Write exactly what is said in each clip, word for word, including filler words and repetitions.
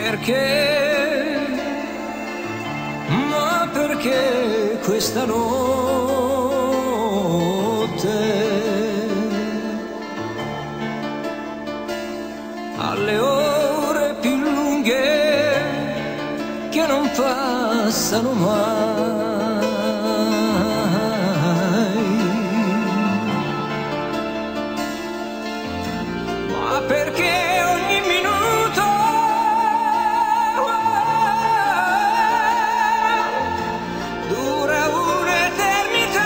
Perché, ma perché questa notte alle ore più lunghe che non passano mai, ma perché ogni minuto dura un'eternità.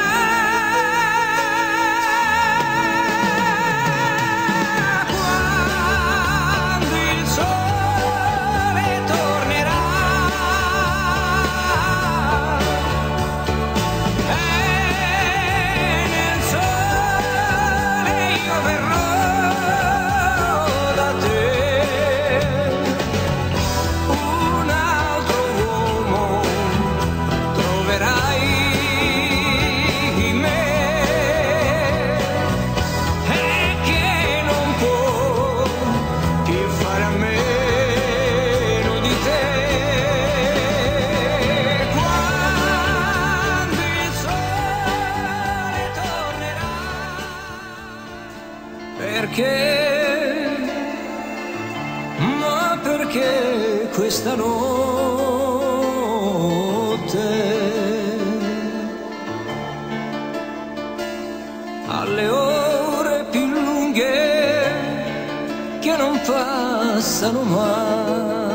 Quando il sole tornerà e nel sole io verrò da te, un altro uomo troverai in me, e che non può più fare a meno di te. Quando il sole tornerà, perché, ma perché questa notte alle ore più lunghe che non passano mai.